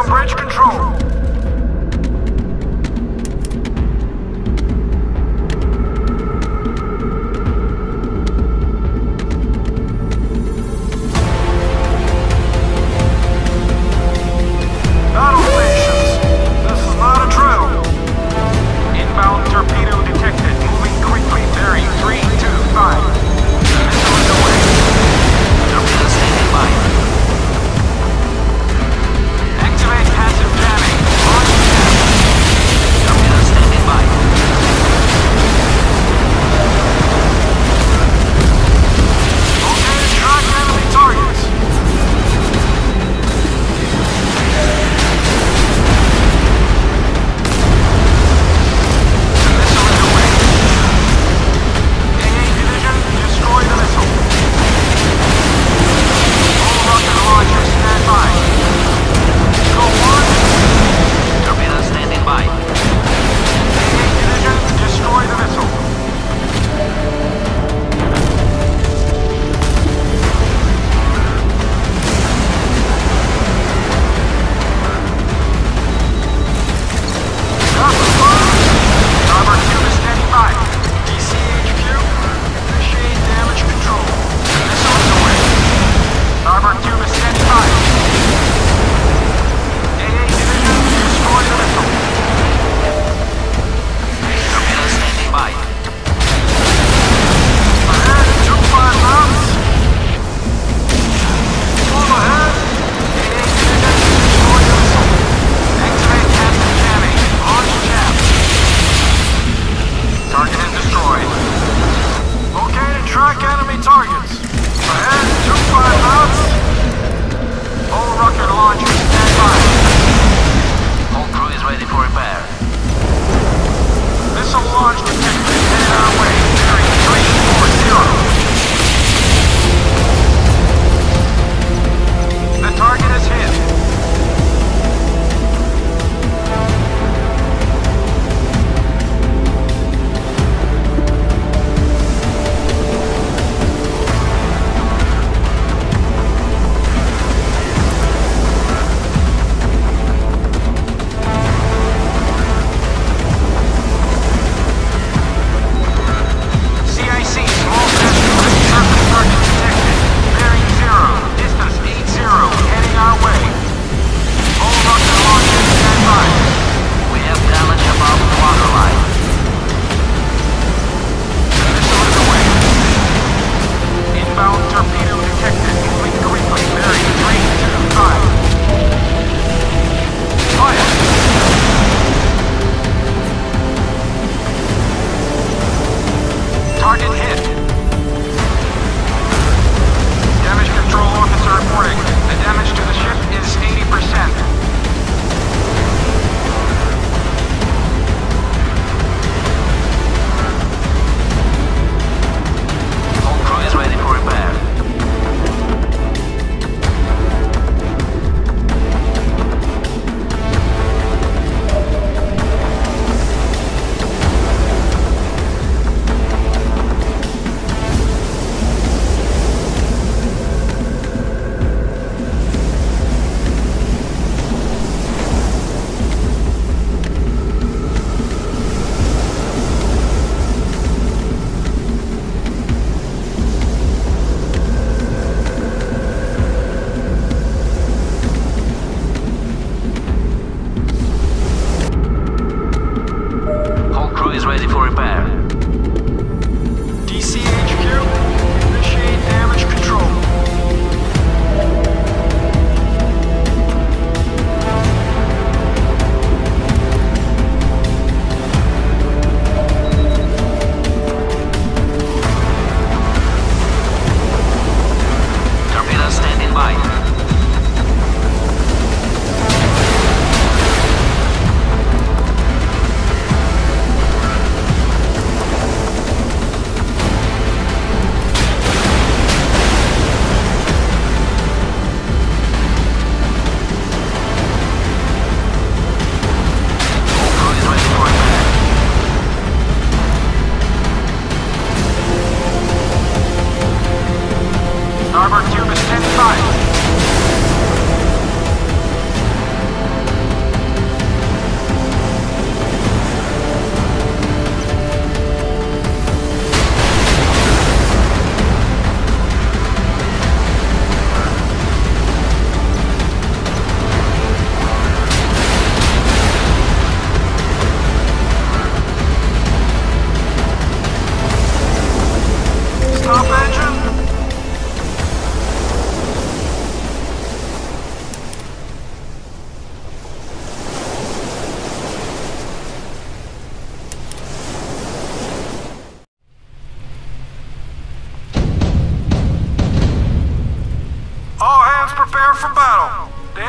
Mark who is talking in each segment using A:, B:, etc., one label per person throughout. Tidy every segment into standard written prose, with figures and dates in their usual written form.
A: on bridge control. Battle stations. This is not a drill. Inbound torpedo detected. Moving quickly. Bearing 325. Missile underway. Torpedo standing by. Activate passive jamming.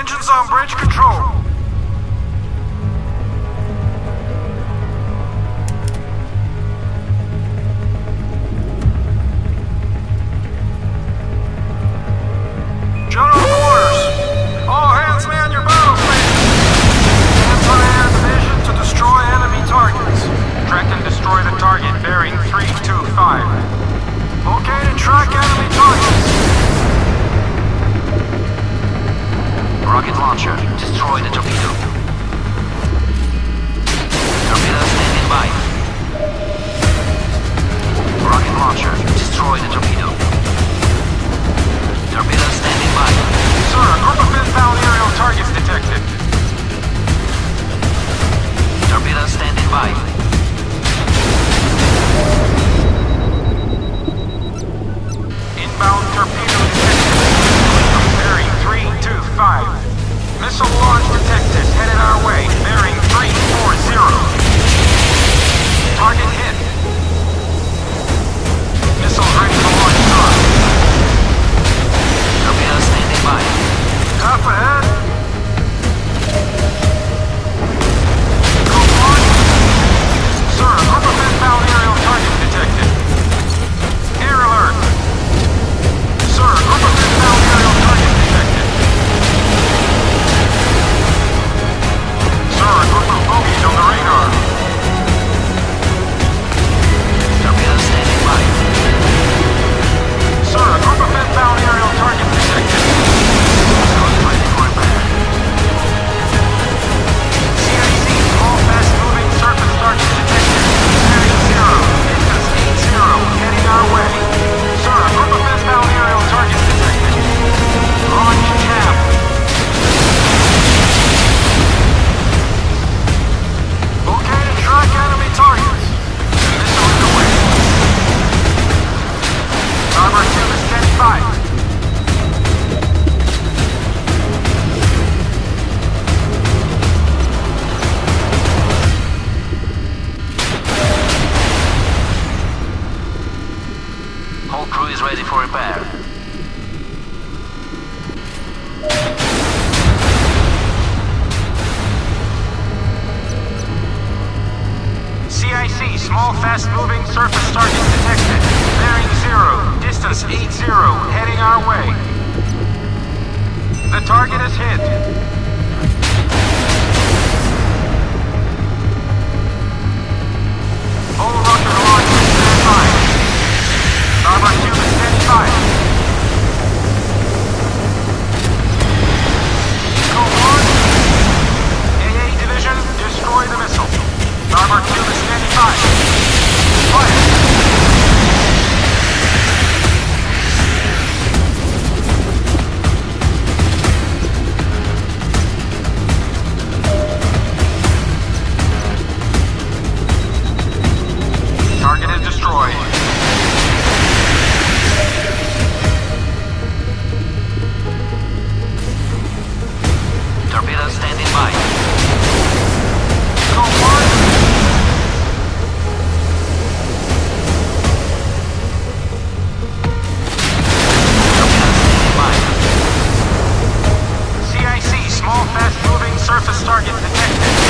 A: Engines on bridge control. General quarters. All hands man your battle stations. Anti-air division to destroy enemy targets. Track and destroy the target bearing 325. Locate and track enemy targets.
B: Rocket launcher, destroy the torpedo. Torpedo standing by. Rocket launcher, destroy the torpedo. Torpedo standing by.
A: Sir, a group of inbound aerial targets detected.
B: Torpedo standing by.
A: Inbound torpedo detected. Bearing 325. Missile launch detected. Headed our way. Bearing 340. Target hit. Missiles ready for launch start.
B: Torpedo standing by.
A: Half ahead. Go on. Sir, a group of inbound aerial targets detected. Air alert. Sir, a group of inbound aerial targets detected. Sir, a group of bogies on the radar.
B: Torpedo standing by.
A: Sir, a group of inbound aerial targets detected.
B: Ready for repair.
A: CIC, small fast-moving surface targets detected. Bearing 0, distance 80, heading our way. Sir, a group of inbound aerial targets detected. Launch jam. Locate and track enemy targets. Missile in the way. Armor 2 is standing by.
B: Whole crew is ready for repair.
A: CIC, small fast-moving surface targets detected. Bearing 0, distance 80, heading our way. The target is hit. All rocket launchers stand by. Starboard 2 is standing by. Go on. AA division, destroy the missile. Starboard 2 is standing by. Fire. Target is destroyed.
B: Torpedo standing by.
A: Go on.
B: Torpedo standing by.
A: CIC, small fast-moving surface target detected.